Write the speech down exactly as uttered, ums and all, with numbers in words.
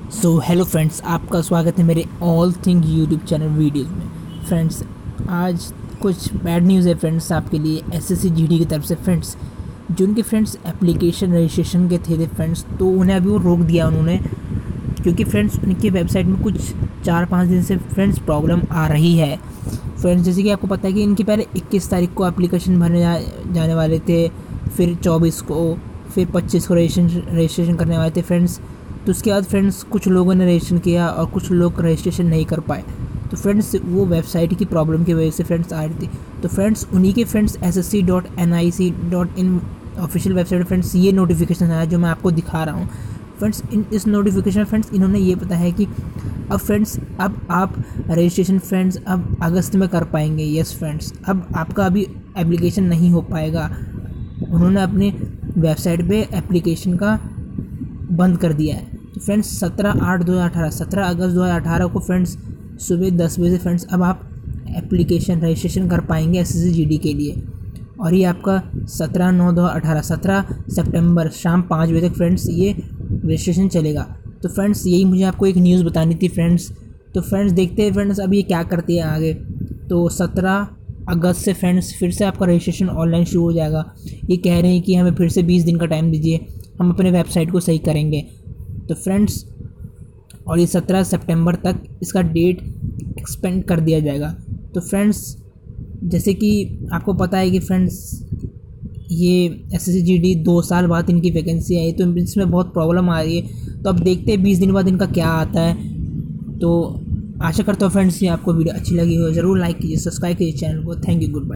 So hello friends, आपका स्वागत है मेरे all thing YouTube channel videos में। फ्रेंड्स, आज कुछ बैड न्यूज़ है फ्रेंड्स आपके लिए एसएससी जीडी की तरफ से। फ्रेंड्स, जो उनके फ्रेंड्स एप्लीकेशन रजिस्ट्रेशन के थे थे फ्रेंड्स, तो उन्हें अभी वो रोक दिया उन्होंने, क्योंकि फ्रेंड्स उनकी वेबसाइट में कुछ चार पाँच दिन से फ्रेंड्स प्रॉब्लम आ रही है। फ्रेंड्स, जैसे कि आपको पता है कि इनके पहले इक्कीस तारीख को एप्लीकेशन भरने जा, जाने वाले थे, फिर चौबीस को, फिर पच्चीस को रजिस्ट्रेशन रजिस्ट्रेशन करने वाले थे फ्रेंड्स। तो उसके बाद फ्रेंड्स कुछ लोगों ने रजिस्ट्रेशन किया और कुछ लोग रजिस्ट्रेशन नहीं कर पाए। तो फ्रेंड्स वो वेबसाइट की प्रॉब्लम की वजह से फ्रेंड्स आ रही थी। तो फ्रेंड्स उन्हीं के friends S S C dot N I C dot in official website friends ये नोटिफिकेशन आया जो मैं आपको दिखा रहा हूँ। फ्रेंड्स, इन इस नोटिफिकेशन फ्रेंड्स इन्होंने ये बताया है कि अब फ्रेंड्स अब आप रजिस्ट्रेशन फ्रेंड्स अब अगस्त में कर पाएंगे। यस फ्रेंड्स, अब आपका अभी एप्लीकेशन नहीं हो पाएगा। उन्होंने अपने वेबसाइट पे एप्लीकेशन का बंद कर दिया है। तो फ्रेंड्स सत्रह आठ दो हज़ार अठारह सत्रह अगस्त दो हज़ार अठारह को फ्रेंड्स सुबह दस बजे से फ्रेंड्स अब आप एप्लीकेशन रजिस्ट्रेशन कर पाएंगे एसएससी जीडी के लिए। और ये आपका सत्रह नौ दो हज़ार अठारह सत्रह सितंबर शाम पाँच बजे तक फ्रेंड्स ये रजिस्ट्रेशन चलेगा। तो फ्रेंड्स यही मुझे आपको एक न्यूज़ बतानी थी फ्रेंड्स। तो फ्रेंड्स देखते हैं फ्रेंड्स अब ये क्या करती है आगे। तो सत्रह अगस्त से फ्रेंड्स फिर से आपका रजिस्ट्रेशन ऑनलाइन शुरू हो जाएगा। ये कह रहे हैं कि हमें फिर से बीस दिन का टाइम दीजिए, हम अपने वेबसाइट को सही करेंगे। तो फ्रेंड्स, और ये सत्रह सितंबर तक इसका डेट एक्सपेंड कर दिया जाएगा। तो फ्रेंड्स, जैसे कि आपको पता है कि फ्रेंड्स ये एसएससी जीडी दो साल बाद इनकी वैकेंसी आई, तो इसमें बहुत प्रॉब्लम आ रही है। तो अब देखते हैं बीस दिन बाद इनका क्या आता है। तो आशा करता हूँ फ्रेंड्स ये आपको वीडियो अच्छी लगी हो। ज़रूर लाइक कीजिए, सब्सक्राइब कीजिए चैनल को। Thank you, good bye.